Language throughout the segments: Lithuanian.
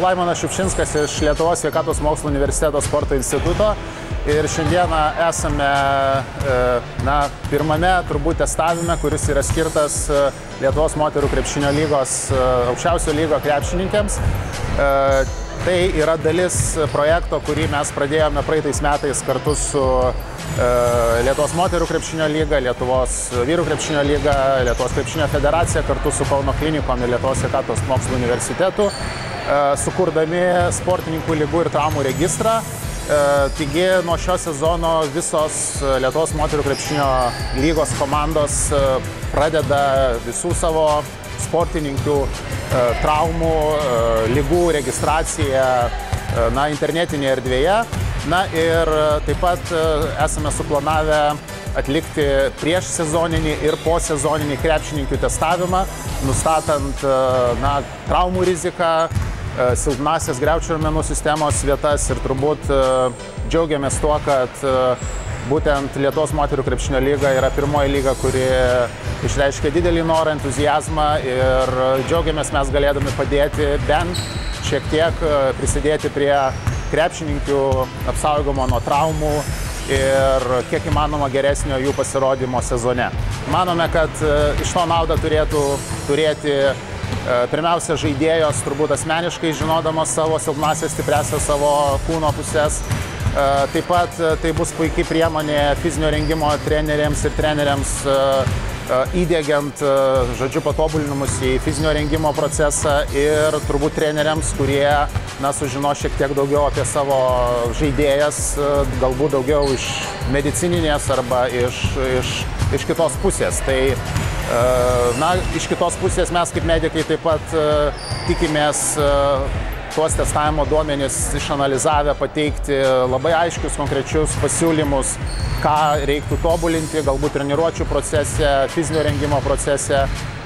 Laimonas Šiupšinskas iš Lietuvos sveikatos mokslų universiteto sporto instituto ir šiandieną esame pirmame turbūt testavime, kuris yra skirtas Lietuvos moterų krepšinio lygos aukščiausio lygo krepšininkėms. Tai yra dalis projekto, kurį mes pradėjome praeitais metais kartu su Lietuvos moterų krepšinio lyga, Lietuvos vyrų krepšinio lyga, Lietuvos krepšinio federacija kartu su Kauno klinikom ir Lietuvos sveikatos mokslų universitetu, sukurdami sportininkų ligų ir traumų registrą. Taigi nuo šio sezono visos Lietuvos moterų krepšinio lygos komandos pradeda visų savo sportininkių traumų, ligų registraciją internetinėje erdvėje. Ir taip pat esame suplanavę atlikti prieš sezoninį ir po sezoninį krepšininkių testavimą, nustatant traumų riziką, silpnasias griaučių raumenų sistemos vietas ir turbūt džiaugiamės tuo, kad būtent Lietuvos moterų krepšinio lyga yra pirmoji lyga, kuri išreiškia didelį norą, entuziazmą ir džiaugiamės mes galėdami padėti bent šiek tiek prisidėti prie krepšininkių apsaugojimo nuo traumų ir kiek įmanoma geresnio jų pasirodymo sezone. Manome, kad iš to naudą turėtų turėti pirmiausia žaidėjos, turbūt asmeniškai žinodamos savo silpnasias, stipriasias savo kūno pusės. Taip pat tai bus puikiai priemonė fizinio rengimo treneriams ir treneriams įdiegiant, patobulinimus į fizinio rengimo procesą ir turbūt treneriams, kurie sužino šiek tiek daugiau apie savo žaidėjas, galbūt daugiau iš medicininės arba iš kitos pusės. Tai iš kitos pusės mes kaip medikai taip pat tikimės tuos testavimo duomenis išanalizavę pateikti labai aiškius, konkrečius pasiūlymus, ką reiktų tobulinti, galbūt treniruočių procese, fizinio rengimo procese.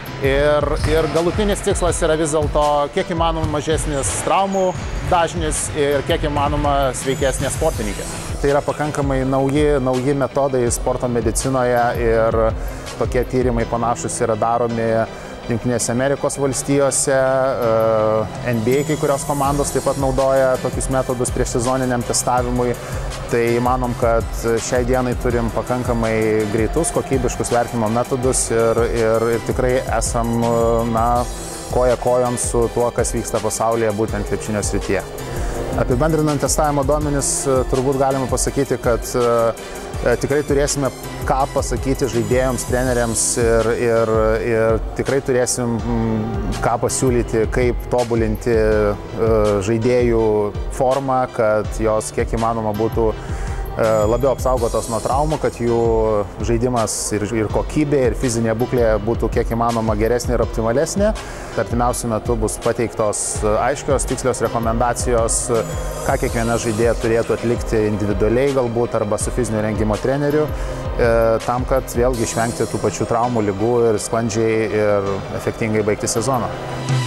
Ir galutinis tikslas yra vis dėlto kiek įmanoma mažesnis traumų dažnis ir kiek įmanoma sveikesnė sportininkė. Tai yra pakankamai nauji metodai sporto medicinoje ir tokie tyrimai panašus yra daromi Jungtinėse Amerikos valstijose, NBA kai kurios komandos taip pat naudoja tokius metodus prieš sezoniniam testavimui. Tai manom, kad šiai dienai turim pakankamai greitus, kokybiškus vertinimo metodus ir tikrai esam koja kojon su tuo, kas vyksta pasaulyje būtent krepšinio srityje. Apibendrinant testavimo duomenis, turbūt galima pasakyti, kad tikrai turėsime ką pasakyti žaidėjams, treneriams ir tikrai turėsim ką pasiūlyti, kaip tobulinti žaidėjų formą, kad jos kiek įmanoma būtų labiau apsaugotos nuo traumų, kad jų žaidimas ir kokybė, ir fizinė būklė būtų kiek įmanoma geresnė ir optimalesnė. Artimiausiu metu bus pateiktos aiškios, tikslios rekomendacijos, ką kiekviena žaidėja turėtų atlikti individualiai galbūt arba su fizinio rengimo treneriu, tam, kad vėlgi išvengti tų pačių traumų, ligų ir sklandžiai ir efektingai baigti sezoną.